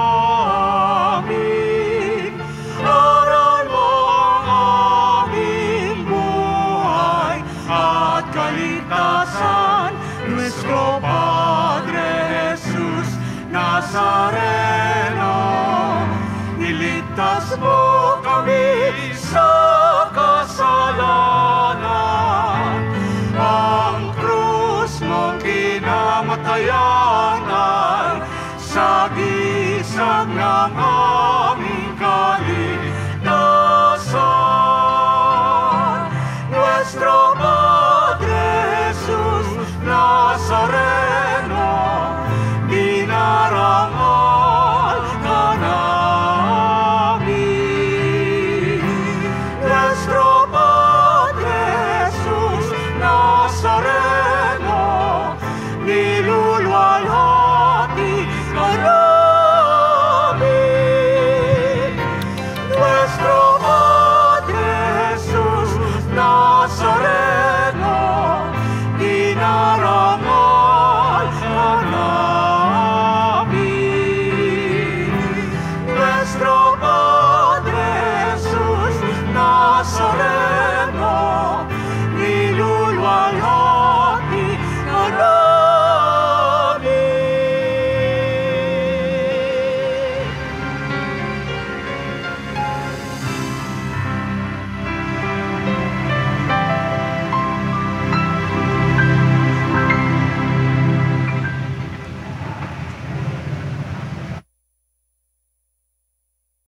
namin, aral mo ang aming buhay at kaligtasan. Nuestro Padre Jesus Nazareno, niligtas mo kami sa kasalanan. Ang krus mong kinamatay nuestro Padre Jesús Nazareno, dinarang